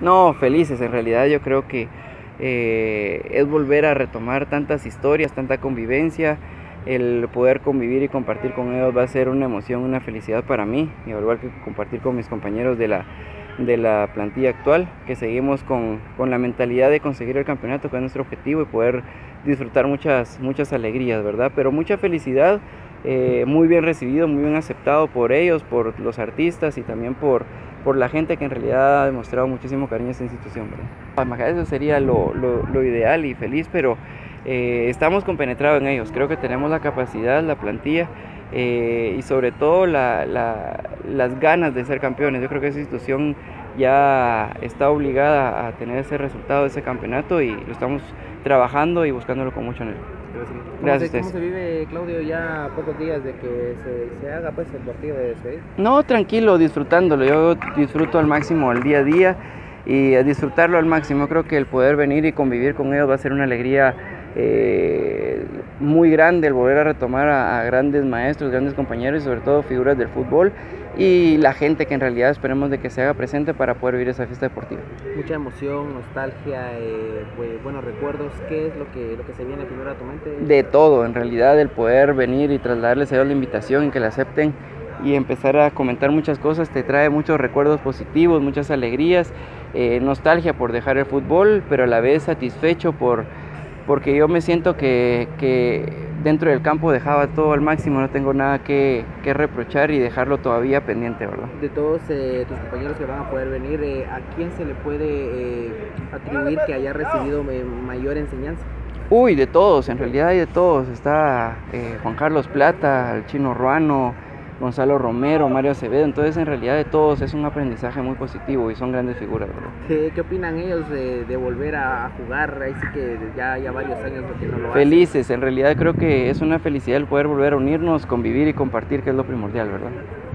No, felices, en realidad yo creo que es volver a retomar tantas historias, tanta convivencia, el poder convivir y compartir con ellos va a ser una emoción, una felicidad para mí, y al igual que compartir con mis compañeros de la plantilla actual, que seguimos con la mentalidad de conseguir el campeonato, que es nuestro objetivo, y poder disfrutar muchas alegrías, ¿verdad? Pero mucha felicidad, muy bien recibido, muy bien aceptado por ellos, por los artistas y también por la gente que en realidad ha demostrado muchísimo cariño a esta institución, ¿verdad? Eso sería lo ideal y feliz, pero estamos compenetrados en ellos. Creo que tenemos la capacidad, la plantilla y sobre todo las ganas de ser campeones. Yo creo que esa institución ya está obligada a tener ese resultado, ese campeonato, y lo estamos trabajando y buscándolo con mucho anhelo. Gracias. ¿Cómo se vive, Claudio, ya a pocos días de que se haga pues el partido de despedida? No, tranquilo, disfrutándolo. Yo disfruto al máximo el día a día y a disfrutarlo al máximo. Creo que el poder venir y convivir con ellos va a ser una alegría muy grande, el volver a retomar a grandes maestros, grandes compañeros y sobre todo figuras del fútbol, y la gente que en realidad esperemos de que se haga presente para poder vivir esa fiesta deportiva. Mucha emoción, nostalgia, buenos recuerdos. ¿Qué es lo que se viene primero a tu mente? De todo, en realidad, el poder venir y trasladarles a ellos la invitación y que la acepten y empezar a comentar muchas cosas te trae muchos recuerdos positivos, muchas alegrías, nostalgia por dejar el fútbol, pero a la vez satisfecho porque yo me siento que dentro del campo dejaba todo al máximo, no tengo nada que reprochar y dejarlo todavía pendiente, ¿verdad? De todos tus compañeros que van a poder venir, ¿a quién se le puede atribuir que haya recibido mayor enseñanza? Uy, de todos, en realidad hay de todos. Está Juan Carlos Plata, el Chino Ruano, Gonzalo Romero, Mario Acevedo. Entonces, en realidad de todos es un aprendizaje muy positivo y son grandes figuras, ¿verdad? ¿Qué opinan ellos de volver a jugar? Ahí sí que ya varios años que no lo hacen. Felices, en realidad creo que es una felicidad el poder volver a unirnos, convivir y compartir, que es lo primordial, ¿verdad?